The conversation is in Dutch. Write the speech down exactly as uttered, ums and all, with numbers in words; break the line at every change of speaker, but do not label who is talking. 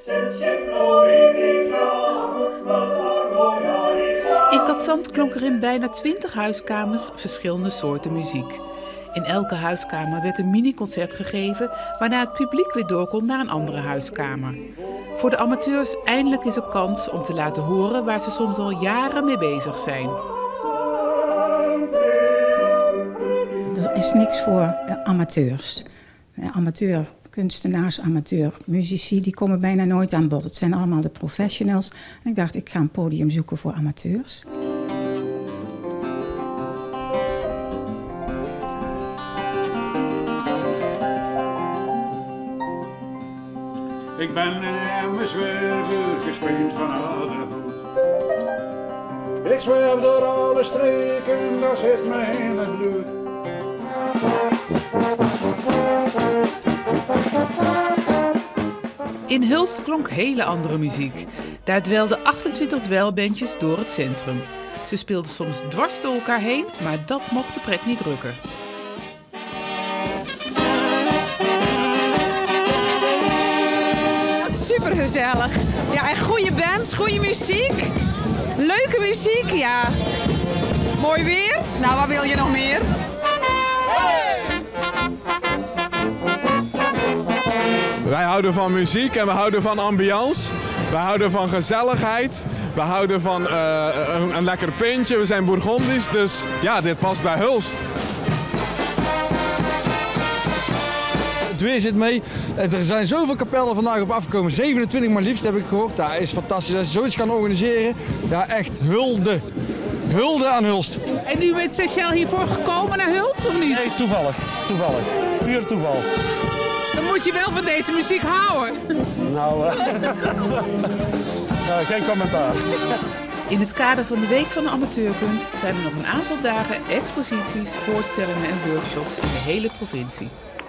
In Cadzand klonk er in bijna twintig huiskamers verschillende soorten muziek. In elke huiskamer werd een miniconcert gegeven, waarna het publiek weer door kon naar een andere huiskamer. Voor de amateurs eindelijk is een kans om te laten horen waar ze soms al jaren mee bezig zijn.
Er is niks voor amateurs. Amateur kunstenaars, amateur muzici, die komen bijna nooit aan bod. Het zijn allemaal de professionals. En ik dacht, ik ga een podium zoeken voor amateurs.
Ik ben een emme zwerver, gespeend van alle hoed. Ik zwerf door alle streken, dat zit mij in het bloed.
In Hulst klonk hele andere muziek. Daar dwelden achtentwintig dweilbandjes door het centrum. Ze speelden soms dwars door elkaar heen, maar dat mocht de pret niet drukken.
Supergezellig. Ja, en goede bands, goede muziek. Leuke muziek, ja. Mooi weer. Nou, wat wil je nog meer? Hey!
Wij houden van muziek en we houden van ambiance. We houden van gezelligheid. We houden van uh, een, een lekker pintje. We zijn Bourgondisch, dus ja, dit past bij Hulst.
Het weer zit mee. Er zijn zoveel kapellen vandaag op afgekomen. zevenentwintig maar liefst heb ik gehoord. Dat is fantastisch. Als je zoiets kan organiseren. Ja, echt hulde. Hulde aan Hulst.
En u bent speciaal hiervoor gekomen naar Hulst, of niet?
Nee, toevallig. Toevallig. Puur toeval.
Dan moet je wel van deze muziek houden.
Nou, uh, nou, geen commentaar.
In het kader van de Week van de Amateurkunst zijn er nog een aantal dagen exposities, voorstellingen en workshops in de hele provincie.